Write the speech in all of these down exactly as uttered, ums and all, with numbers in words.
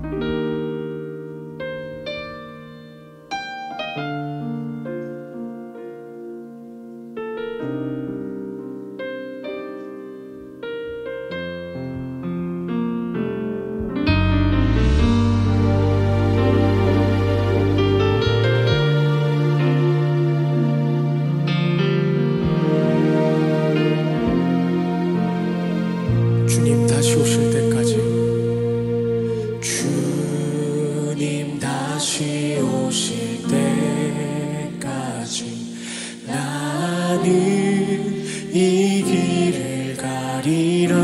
주님 다시 오실 때까지, 주님 다시 오실 때까지 나는 이 길을 가리라.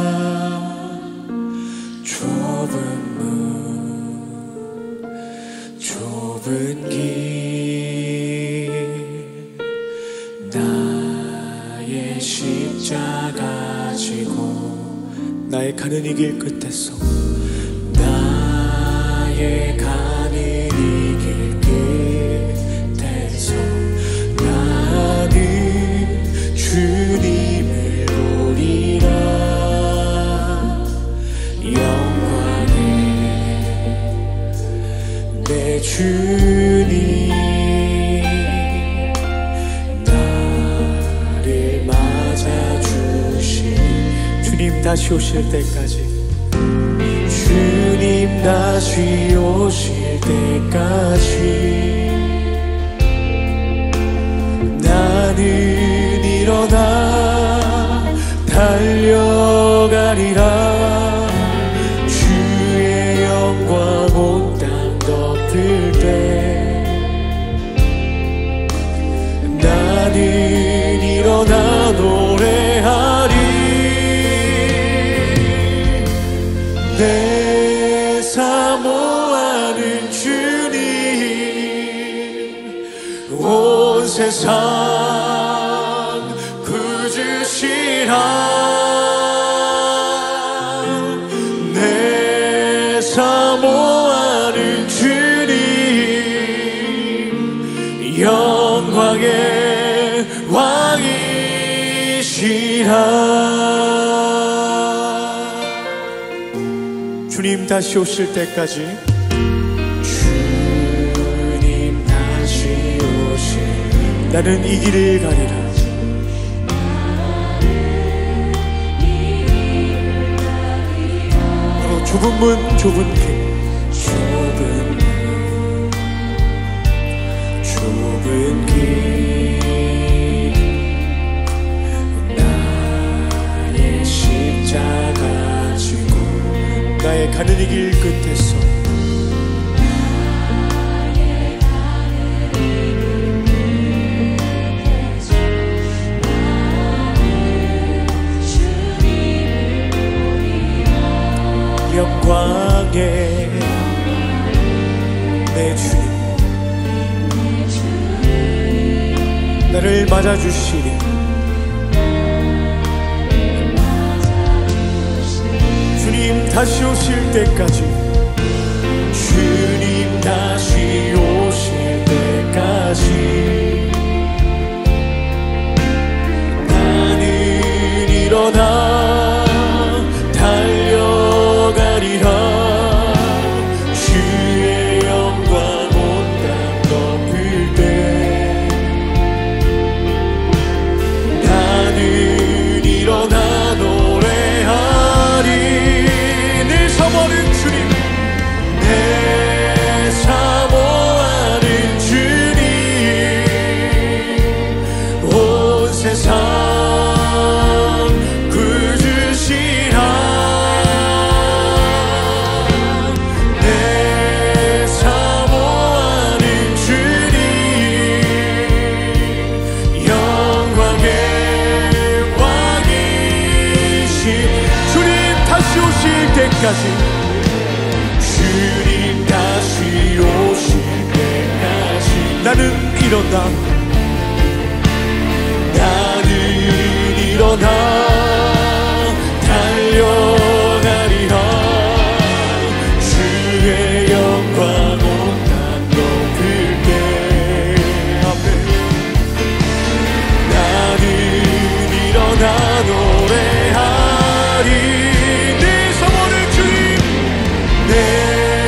좁은 문 좁은 길 나의 십자가 지고 나의 가는 이 길 끝에서 나의 가는 이 길 끝에서 나는 주님을 보리라. 영광의 내 주님 나를 맞아주시. 주님 다시 오실 때까지, 주님 다시 오실 때까지 나는 일어나 달려가리라. 주의 영광 온 땅 덮을 때 나는 일어나 노래하리. 내 사모하는 주님 온 세상 구주시라. 내 사모하는 주님 영광의 왕이시라. 주님 다시 오실 때까지, 주님 다시 오실 나는 이 길을 가리라. 바로 좁은 문 좁은 길, 좁은 문 좁은 길 나의 십자가 지고 나의 가는 이 길 끝에서 영광의 내 주님 나를 맞아주시리. 주님 다시 오실 때까지, 주님 다시 오실 때까지 나는 일어나 달려가리라. 주의 영광 온 땅 덮을 때 나는 일어나 노래하리. 늘 사모하는 주님, 내 사모하는 주님 온 세상 구주시라. 내 사모하는 주님 영광의 왕이시. 주님 다시 오실 때까지, 주님 다시 오실 때까지 나는 일어나 나는 일어나 달려가리라. 주의 영광 온 땅 덮을 때 아멘. 나는 일어나 노래하리. 내 사모하는 주님, 내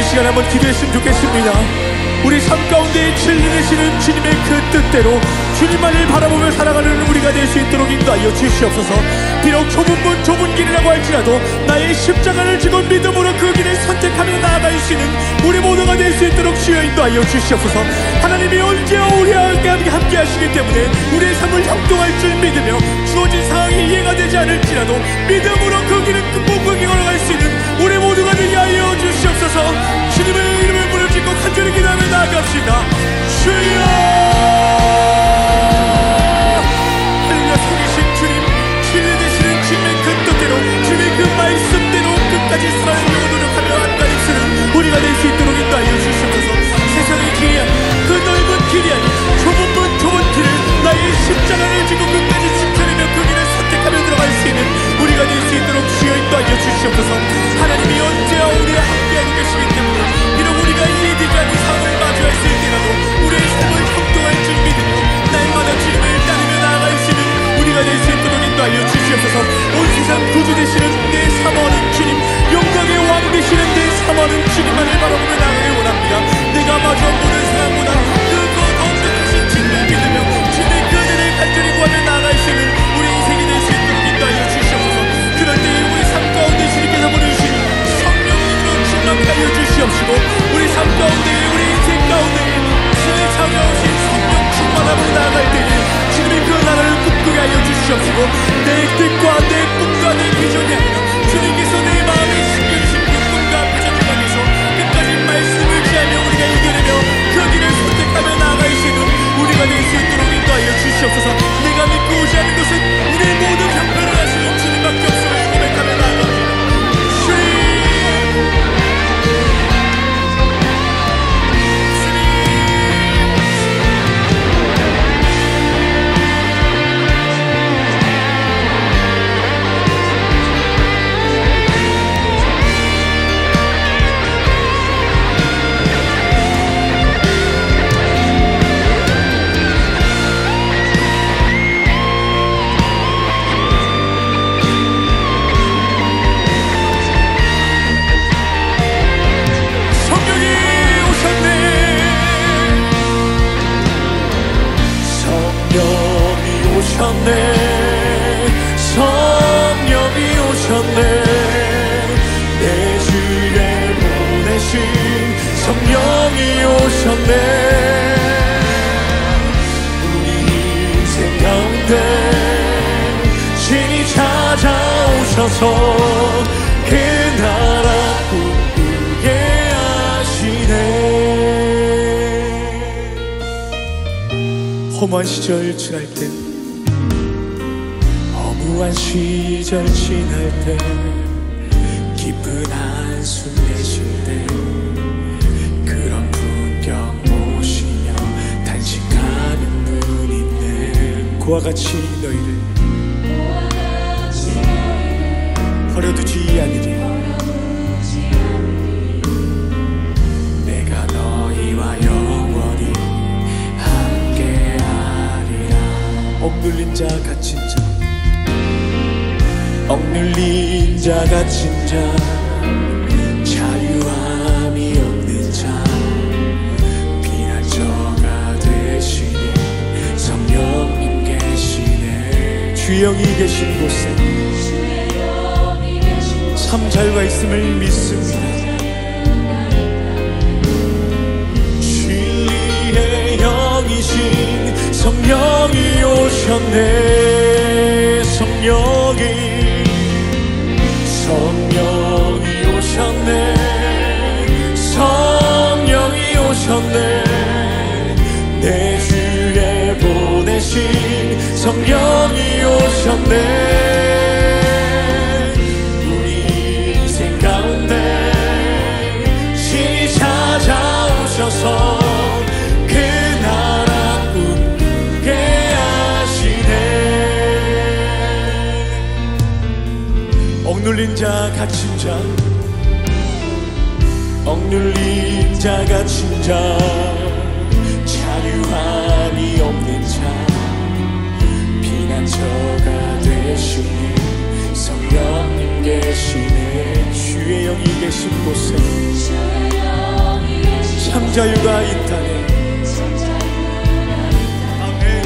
시간에 한번 기도했으면 좋겠습니다. 우리 삶 가운데 진리되시는 주님의 그 뜻대로 주님만을 바라보며 살아가는 우리가 될 수 있도록 인도하여 주시옵소서. 비록 좁은 문 좁은 길이라고 할지라도 나의 십자가를 지고 믿음으로 그 길을 선택하며 나아갈 수 있는 우리 모두가 될 수 있도록 주여 인도하여 주시옵소서. 하나님이 언제나 우리와 함께 하시기 때문에 우리의 삶을 형통할 줄 믿으며 주어진 상황이 이해가 되지 않을지라도 믿음으로 그 길을 극복하게 걸어갈 수 있는 우리 모두가 되게 하여 주시옵소서. 주님의 이름을 부르짖고 간절히 기도하며 나아갑시다. 주여 하늘과 살리신 주님, 진리 되시는 주님의 그 뜻대로 주님의 그 말씀대로 끝까지 살아가려고 노력하며 한가지 쓰는 우리가 될 수 있도록 인도하여 주시옵소서. 세상의 길이 아닌 그 넓은 길이 아닌 좁은 문 좁은 길을 나의 십자가를 지고 끝까지 지켜내며 그 길을 선택하며 들어갈 수 있는 우리가 될 수 있도록 주여 인도하여 주시옵소서. 하나님이 언제나 우리와 함께하고 계시기 때문에 비록 우리가 이해되지 않는 상황을 마주할 수 있더라도 우리의 삶을 형통할 줄 믿으며 날마다 주님을 따르며 나아갈 수 있는 우리가 될 수 있도록 인도하여 주시옵소서. 온 세상 구주 되시는 내 사모하는 주님, 영광의 왕 되시는 내 사모하는 주님만을 바라보며 나아가길 원합니다. 내가 마주한 모든 상황보다 그거 더 엄격하신 주님을 믿으며 주님의 그 은혜를 간절히 구하며 나아갈 수 있는 우리 인생이 될 수 있도록 인도하여 주시옵소서. 그럴 때에 우리 삶 가운데 주님께서 보내주시는 성령님으로 충만하여 주시옵시고 우리 삶 가운데 우리 인생 가운데 주의 찾아오신 성령 충만함으로 나아갈 때에 주님의 그 나라를 꿈꾸게 하여 주시옵시고 내 뜻과 내 꿈과 내 비전이 아니라 주님께서 내 마음에 심겨주신 그 꿈과 비전을 향해서 끝까지 말씀을 지하며 우리가 이겨내며 그 길을 선택하며 나아갈 수 있는 우리가 될 수 있도록 인도하여 주시옵소서. 내가 믿고 오지 않는 것은 우리의 모든 형편을 하시는 주님밖에 없음을 고백하며 나아갑니다. 성령이 오셨네. 내 주에 보내신 성령이 오셨네. 우리 인생 가운데 신이 찾아오셔서 그 나라 꿈꾸게 하시네. 험한 시절 지날 때 허무한 시절 지날 때 깊은 한숨 내쉴 때 그런 풍경 보시며 단식하는 분이 있네. 그와 같이 너희를 버려두지 않으리. 내가 너희와 영원히 함께하리라. 억눌린 자 갇힌 자 억눌린 자 갇힌 자 자유함이 없는 자 피난처가 되시니 성령님 계시네. 주의 영이 계신 곳에 참 자유가 있음을 믿습니다. 진리의 영이신 성령이 오셨네. 성령이 성령이 오셨네. 성령이 오셨네. 내 주에 보내신 성령이 오셨네. 우리 인생 가운데 신이 찾아오셔서 그 나라 꿈꾸게 하시네. 억눌린 자 갇힌 자 억눌린 자 갇힌 자 자유함이 없는 자 피난처가 되시니 성령님 계시네. 주의 영이 계신 곳에 자유가 있다네. 아멘.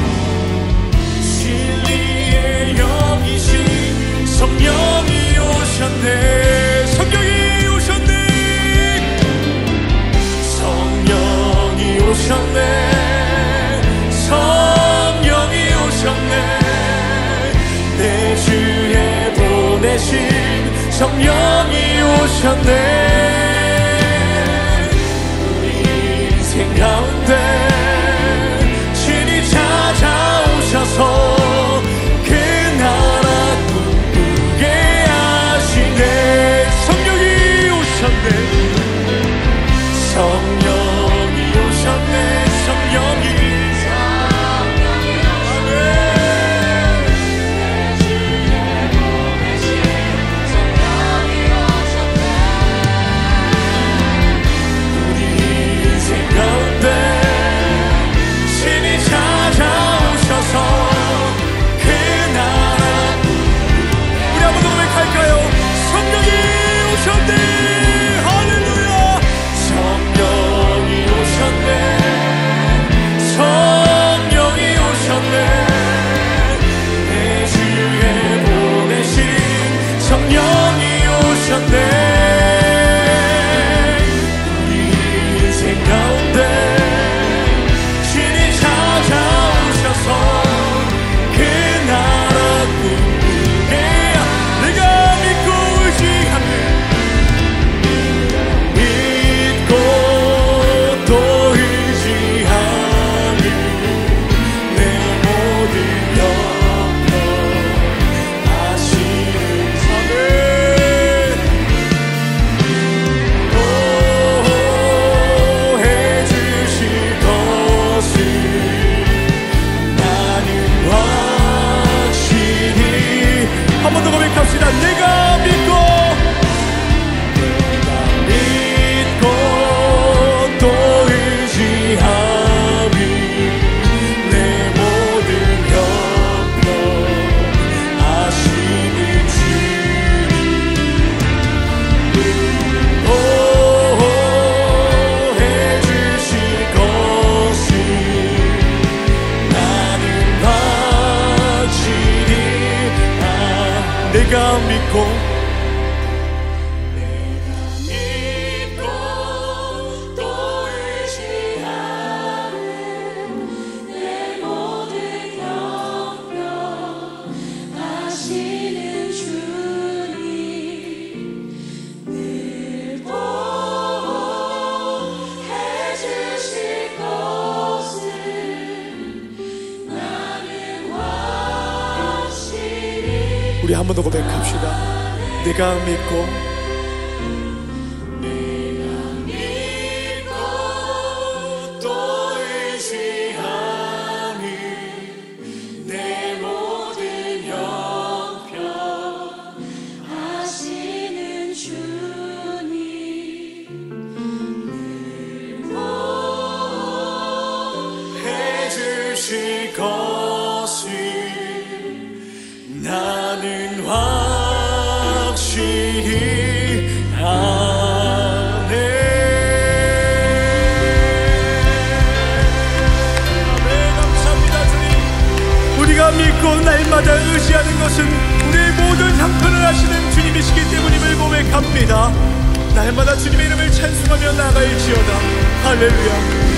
진리의 영이신 성령이 오셨네. 성령이 오셨네. 성령이 오셨네. 성령이 오셨네. 내 주에 보내신 성령이 오셨네. 가운데 신이 찾아오셔서 그 나라 꿈꾸게 하시네. 성령이 오셨네. 성령이 오셨네. 성령이 내가 믿고 내가 믿고 또 의지하는 내 모든 영역 하시는 주님 늘 보호해 주실 것을 나는 확실히. 우리 한 번 더 고백합시다. 내가 믿고 내가 믿고 또 의지하는 내 모든 형편 하시는 주님 늘 보호해 주실 것을 나는 확실히 아네. 아멘. 감사합니다 주님. 우리가 믿고 날마다 의지하는 것은 우리의 모든 형편을 하시는 주님이시기 때문임을 고백합니다. 날마다 주님의 이름을 찬송하며 나아갈지어다. 할렐루야.